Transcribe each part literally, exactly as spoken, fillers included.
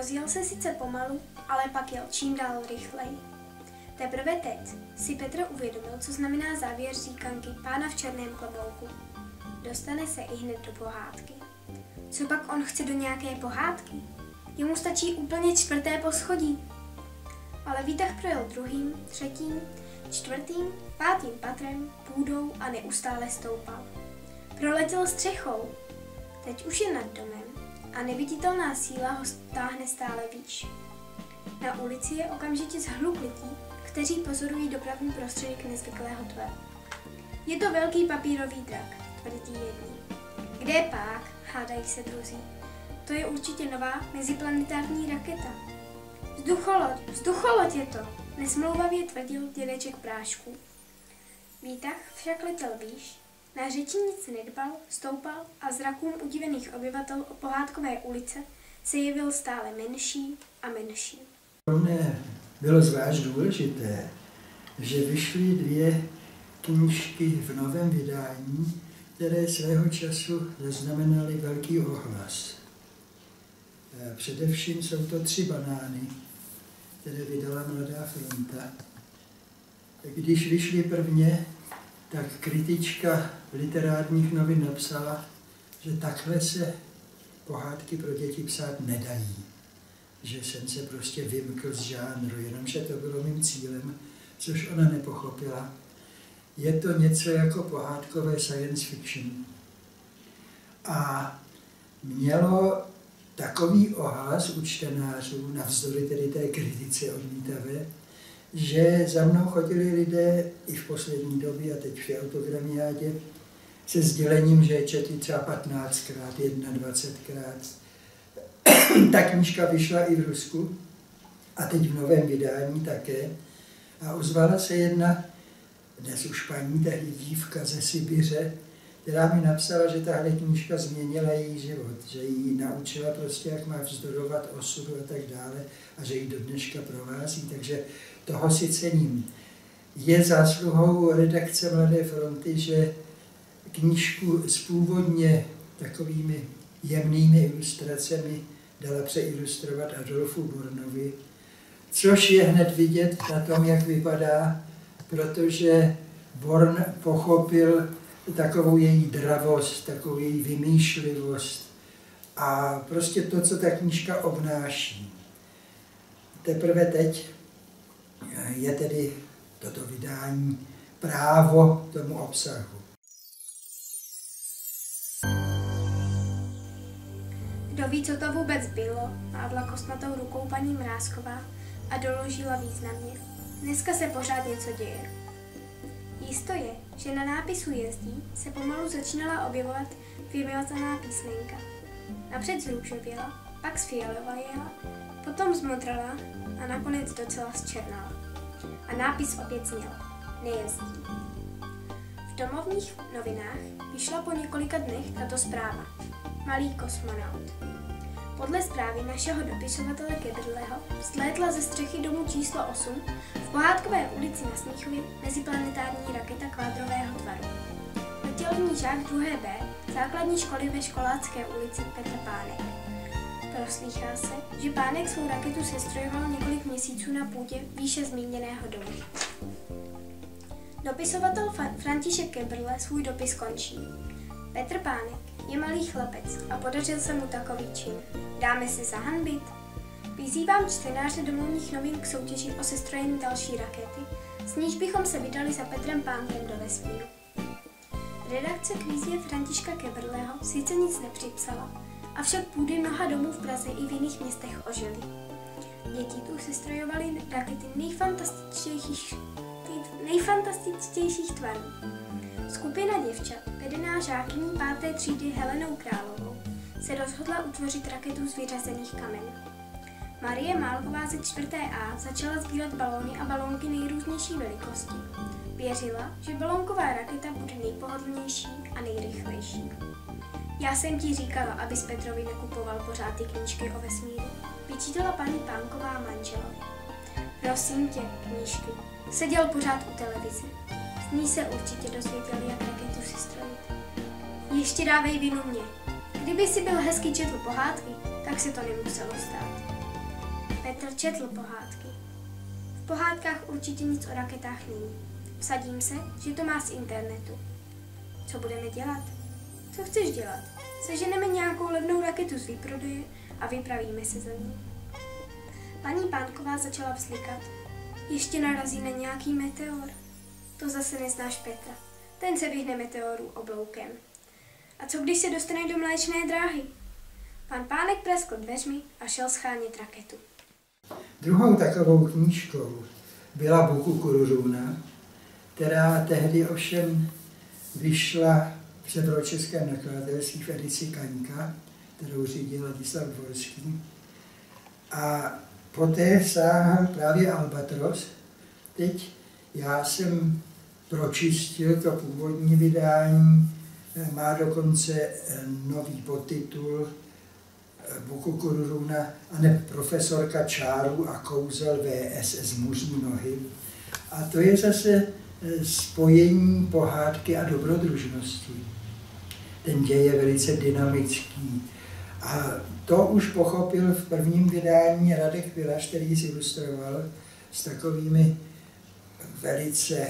Rozjel se sice pomalu, ale pak jel čím dál rychleji. Teprve teď si Petr uvědomil, co znamená závěr říkanky Pána v černém klobouku. Dostane se i hned do pohádky. Co pak on chce do nějaké pohádky? Jemu stačí úplně čtvrté poschodí. Ale výtah projel druhým, třetím, čtvrtým, pátým patrem, půdou a neustále stoupal. Proletěl střechou. Teď už je nad domem a neviditelná síla ho stáhne stále výš. Na ulici je okamžitě zhluk lidí, kteří pozorují dopravní prostředek nezvyklého tvaru. Je to velký papírový drak, tvrdí jedni. Kde je pák, hádají se druzí. To je určitě nová meziplanetární raketa. Vzducholoď, vzducholoď je to, nesmlouvavě tvrdil dědeček Prášku. Výtah však letěl výš, na řeči nic nedbal, stoupal a zrakům udivených obyvatel o pohádkové ulice se jevil stále menší a menší. Pro mě bylo zvlášť důležité, že vyšly dvě knížky v novém vydání, které svého času zaznamenaly velký ohlas. Především jsou to Tři banány, které vydala Mladá fronta. Když vyšly prvně, tak kritička literárních novin napsala, že takhle se pohádky pro děti psát nedají. Že jsem se prostě vymkl z žánru, jenomže to bylo mým cílem, což ona nepochopila. Je to něco jako pohádkové science fiction. A mělo takový ohlas u čtenářů, navzdory tedy té kritice odmítavé, že za mnou chodili lidé i v poslední době, a teď v autogramiádě, se sdělením, že je četli třeba patnáctkrát, dvacetkrát. Ta knížka vyšla i v Rusku a teď v novém vydání také. A ozvala se jedna, dnes už paní, tehdy dívka ze Sibiře, která mi napsala, že tahle knížka změnila její život, že ji naučila prostě, jak má vzdorovat osudu a tak dále a že ji do dneška provází, takže toho si cením. Je zásluhou redakce Mladé fronty, že knížku s původně takovými jemnými ilustracemi dala přeilustrovat Adolfu Bornovi, což je hned vidět na tom, jak vypadá, protože Born pochopil takovou její dravost, takovou její vymýšlivost a prostě to, co ta knížka obnáší. Teprve teď je tedy toto vydání právo tomu obsahu. Kdo ví, co to vůbec bylo, mávla kostnatou rukou paní Mrázková a doložila významně. Dneska se pořád něco děje. Jisto je, že na nápisu jezdí se pomalu začínala objevovat vymazaná písmenka. Napřed zrůžověla, pak zfialovela, potom zmodrala a nakonec docela zčernala. A nápis opět zněl: Nejezdí. V domovních novinách vyšla po několika dnech tato zpráva: Malý kosmonaut. Podle zprávy našeho dopisovatele Kebrleho vzlétla ze střechy domu číslo osm v pohádkové ulici na Smíchově meziplanetární raketa kvádrového tvaru. Letěl v ní žák druhé B základní školy ve Školácké ulici Petr Pánek. Proslýchá se, že Pánek svou raketu sestrojoval několik měsíců na půdě výše zmíněného domu. Dopisovatel František Kebrle svůj dopis končí. Petr Pánek je malý chlapec a podařil se mu takový čin. Dáme si zahanbit? Vyzývám čtenáře domovních novin k soutěži o sestrojení další rakety, s níž bychom se vydali za Petrem Pánkem do vesmíru. Redakce k výzvě Františka Kebrleho sice nic nepřipsala, avšak půdy mnoha domů v Praze i v jiných městech ožily. Děti tu sestrojovali rakety nejfantastičtějších, nejfantastičtějších tvarů. Skupina děvčat, vedená žákyní páté třídy Helenou Královou, se rozhodla utvořit raketu z vyřazených kamenů. Marie Málková ze čtvrté A začala sbírat balóny a balónky nejrůznější velikosti. Věřila, že balónková raketa bude nejpohodlnější a nejrychlejší. Já jsem ti říkala, abys Petrovi nekupoval pořád ty knížky o vesmíru, vyčítala paní Pánková manželovi. Prosím tě, knížky, seděl pořád u televize. Z ní se určitě dozvěděl, jak raketu si strojit. Ještě dávej vinu mě. Kdyby si byl hezky četl pohádky, tak se to nemuselo stát. Petr četl pohádky. V pohádkách určitě nic o raketách není. Vsadím se, že to má z internetu. Co budeme dělat? Co chceš dělat? Seženeme nějakou levnou raketu z výprodeje a vypravíme se za ní. Paní Pánková začala vzlikat. Ještě narazí na nějaký meteor. To zase neznáš Petra. Ten se vyhne meteoru obloukem. A co když se dostane do Mléčné dráhy? Pan Pánek praskl dveřmi a šel schánět raketu. Druhou takovou knížkou byla Bukukururuna, která tehdy ovšem vyšla v severočeském nakladatelství v edici Kaňka, kterou řídil Ladislav Dvorský. A poté sáhal právě Albatros. Teď já jsem pročistil to původní vydání, má dokonce nový podtitul Bukukururuna, anebo Profesorka čárů a kouzel V S z muří nohy. A to je zase spojení pohádky a dobrodružnosti. Ten děj je velice dynamický. A to už pochopil v prvním vydání Radek Pilař, který zilustroval s takovými velice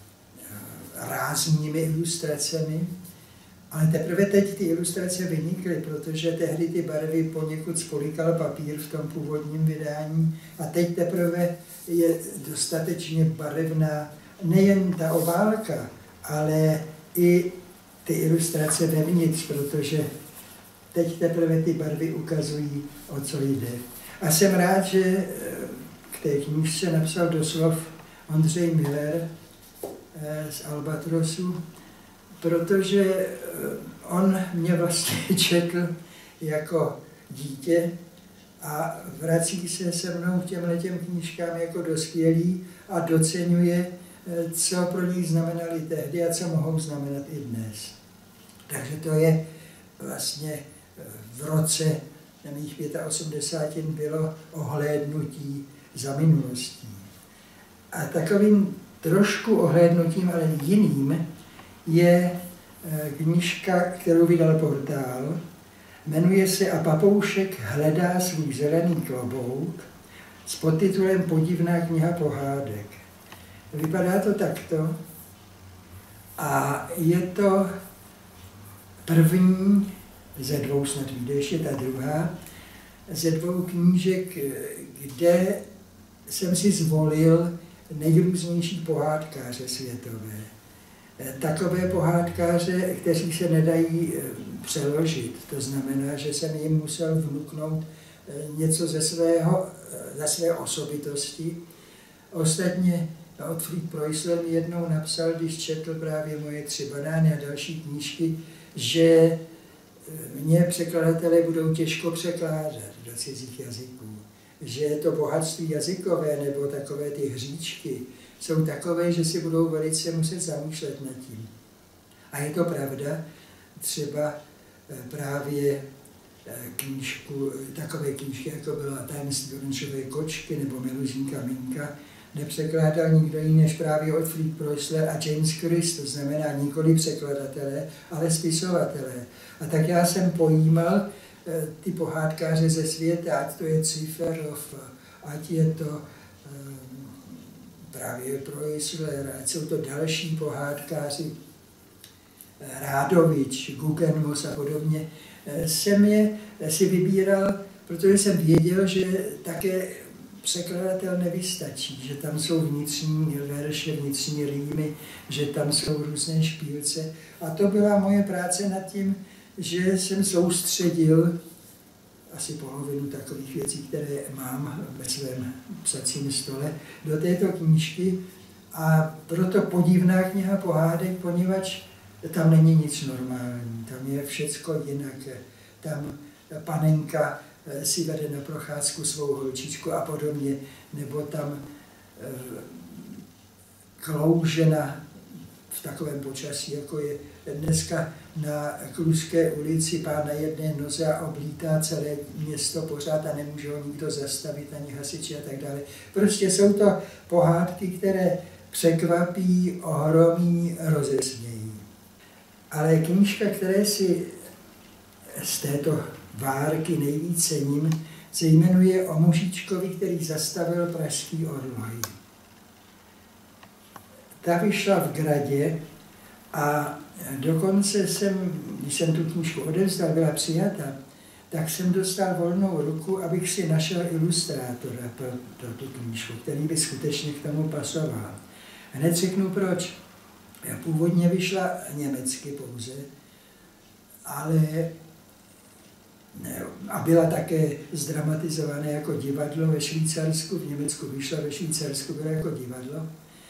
ráznými ilustracemi. Ale teprve teď ty ilustrace vynikly, protože tehdy ty barvy poněkud spolikal papír v tom původním vydání a teď teprve je dostatečně barevná nejen ta obálka, ale i ty ilustrace vevnitř, protože teď teprve ty barvy ukazují, o co jde. A jsem rád, že k té knížce napsal doslov Ondřej Miller z Albatrosu, protože on mě vlastně četl jako dítě a vrací se se mnou k těmhletěm knížkám jako dospělý a doceňuje, co pro něj znamenaly tehdy a co mohou znamenat i dnes. Takže to je vlastně v roce mých osmdesáti pět bylo ohlédnutí za minulostí. A takovým trošku ohlédnutím, ale jiným, je knížka, kterou vydal Portál. Jmenuje se A papoušek hledá svůj zelený klobouk s podtitulem Podivná kniha pohádek. Vypadá to takto a je to první ze dvou, snad vyjde ještě ta druhá, ze dvou knížek, kde jsem si zvolil nejrůznější pohádkáře světové. Takové pohádkáře, kteří se nedají přeložit. To znamená, že jsem jim musel vnuknout něco ze, svého, ze své osobitosti. Ostatně Otfried Preussler mi jednou napsal, když četl právě moje Tři banány a další knížky, že mě překladatelé budou těžko překládat do cizích jazyků. Že to bohatství jazykové nebo takové ty hříčky jsou takové, že si budou velice muset zamýšlet nad tím. A je to pravda, třeba právě knížku, takové knížky, jako byla Tajemství oranžové kočky nebo Meluzinka Minka, nepřekládal nikdo jiný než právě Otfried Preussler a James Chris, to znamená nikoli překladatelé, ale spisovatelé. A tak já jsem pojímal ty pohádkáře ze světa, ať to je Ciferov, ať je to právě Preussler, ať jsou to další pohádkáři, Rádovič, Guggenmoos a podobně, jsem je si vybíral, protože jsem věděl, že také překladatel nevystačí, že tam jsou vnitřní verše, vnitřní rýmy, že tam jsou různé špílce. A to byla moje práce nad tím, že jsem soustředil asi polovinu takových věcí, které mám ve svém psacím stole, do této knížky. A proto Podivná kniha pohádek, poněvadž tam není nic normální, tam je všecko jinak. Tam panenka si vede na procházku svou holčičku a podobně, nebo tam kloužena v takovém počasí, jako je dneska na Kluské ulici, pán na jedné noze a oblítá celé město pořád a nemůže ho nikdo zastavit, ani hasiči a tak dále. Prostě jsou to pohádky, které překvapí, ohromí, rozesmějí. Ale knížka, které si z této várky nejvíc cením, se jmenuje O mužičkovi, který zastavil pražský orloj. Ta vyšla v Gradě a dokonce jsem, když jsem tu knížku odevzdal, byla přijata, tak jsem dostal volnou ruku, abych si našel ilustrátora pro, pro tu knížku, který by skutečně k tomu pasoval. Hned řeknu proč. Původně vyšla německy pouze, ale ne, a byla také zdramatizovaná jako divadlo ve Švýcarsku, v Německu vyšla, ve Švýcarsku byla jako divadlo.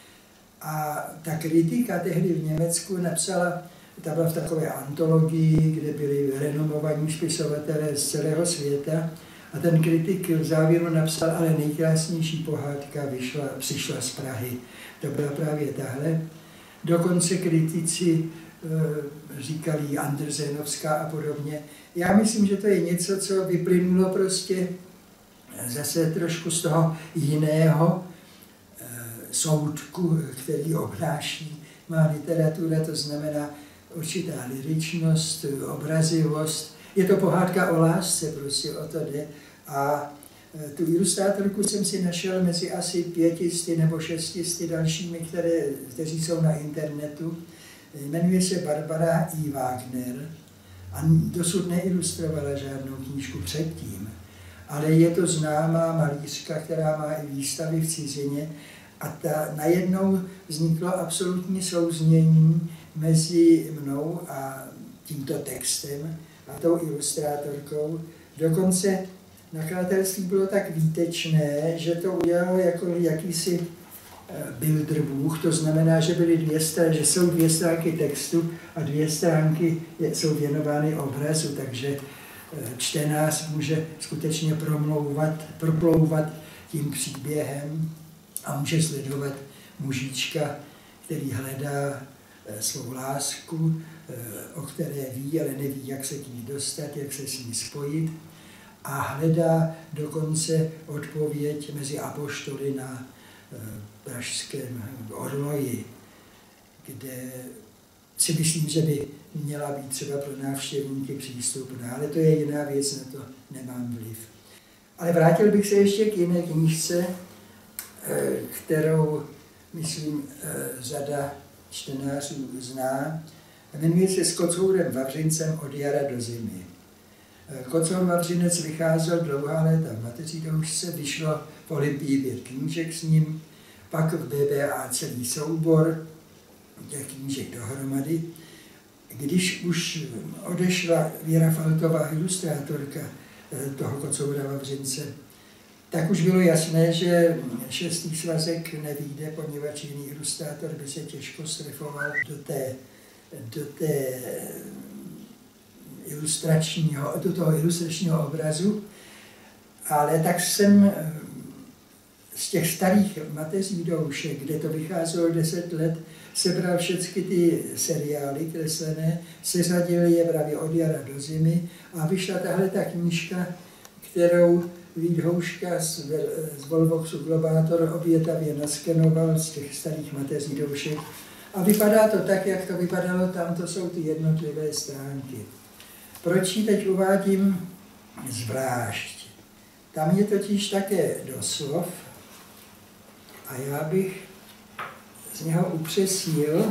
A ta kritika tehdy v Německu napsala, ta byla v takové antologii, kde byli renomovaní spisovatelé z celého světa. A ten kritik v závěru napsal, ale nejkrásnější pohádka vyšla, přišla z Prahy. To byla právě tahle. Dokonce kritici e, říkali Andersenovská a podobně. Já myslím, že to je něco, co vyplynulo prostě zase trošku z toho jiného e, soudku, který obnáší má literatura, to znamená určitá lyričnost, obrazivost. Je to pohádka o lásce, prostě o to jde. A tu ilustrátorku jsem si našel mezi asi pětisty nebo šestisty dalšími, které, kteří jsou na internetu. Jmenuje se Barbara E. Wagner a dosud neilustrovala žádnou knížku předtím. Ale je to známá malířka, která má i výstavy v cizině. A ta najednou vzniklo absolutní souznění mezi mnou a tímto textem a tou ilustrátorkou. Dokonce nakladatelství bylo tak výtečné, že to udělalo jako jakýsi Bilderbuch, to znamená, že byly dvě strany, že jsou dvě stránky textu a dvě stránky jsou věnovány obrazu, takže čtenář může skutečně promlouvat, proplouvat tím příběhem a může sledovat mužička, který hledá svou lásku, o které ví, ale neví, jak se k ní dostat, jak se s ní spojit. A hledá dokonce odpověď mezi apoštoly na pražském orloji, kde si myslím, že by měla být třeba pro návštěvníky přístupná, ale to je jiná věc, na to nemám vliv. Ale vrátil bych se ještě k jiné knížce, kterou, myslím, řada čtenářů zná. Jmenuje se S kocourem Vavřincem od jara do zimy. Kocour Vavřinec vycházel dlouhá léta v mateří doušce, vyšlo v Olympii pět knížek s ním, pak v B B A celý soubor těch knížek dohromady. Když už odešla Věra Faltová, ilustrátorka toho Kocoura Vavřince, tak už bylo jasné, že šestý svazek nevyjde, poněvadž jiný ilustrátor by se těžko strefoval do té, do té ilustračního, do toho ilustračního obrazu. Ale tak jsem z těch starých mateří doušek, kde to vycházelo deset let, sebral všechny ty seriály kreslené, seřadil je právě od jara do zimy a vyšla tahle ta knížka, kterou Vít Houška z, z Volvoxu Globátor obětavě naskenoval z těch starých mateří doušek. A vypadá to tak, jak to vypadalo tam, to jsou ty jednotlivé stránky. Proč ji teď uvádím zvlášť? Tam je totiž také doslov a já bych z něho upřesnil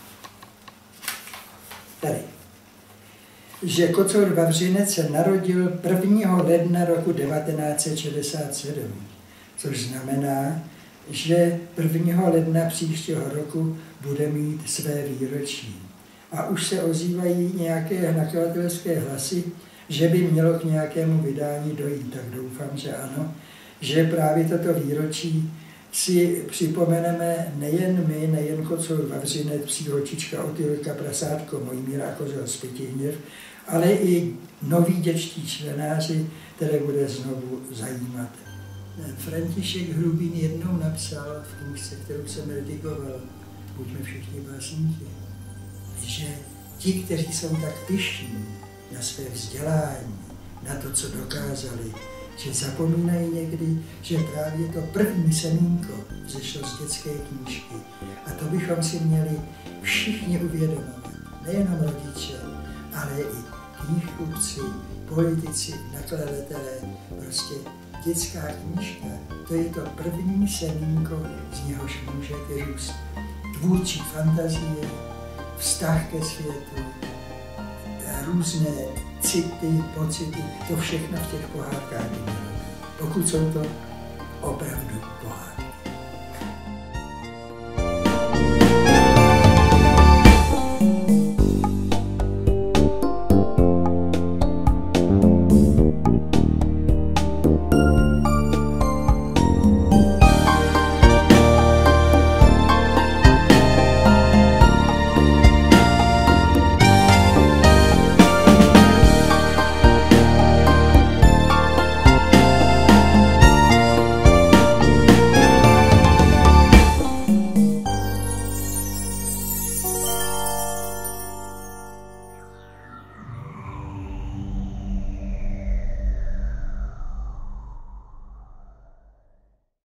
tady, že Kocour Vavřinec se narodil prvního ledna roku devatenáct set šedesát sedm, což znamená, že prvního ledna příštího roku bude mít své výročí. A už se ozývají nějaké nakladatelské hlasy, že by mělo k nějakému vydání dojít, tak doufám, že ano, že právě toto výročí si připomeneme nejen my, nejen Kocour Vavřinec, Příhočička, Otylka, Prasátko, Mojmír a Kozel Spytihněv, ale i noví dětští čtenáři, které bude znovu zajímat. František Hrubín jednou napsal v knížce, kterou jsem redigoval, Buďme všichni básníky, že ti, kteří jsou tak pyšní na své vzdělání, na to, co dokázali, že zapomínají někdy, že právě to první semínko vzešlo z dětské knížky. A to bychom si měli všichni uvědomovat, nejenom rodiče, ale i knihkupci, politici, nakladatelé, prostě dětská knížka, to je to první semínko, z něhož může vyrůst tvůrčí fantazie, vztah ke světu, různé city, pocity, to všechno v těch pohádkách by mělo. Pokud jsou to opravdu pohádky.